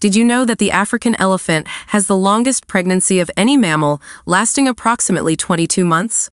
Did you know that the African elephant has the longest pregnancy of any mammal, lasting approximately 22 months?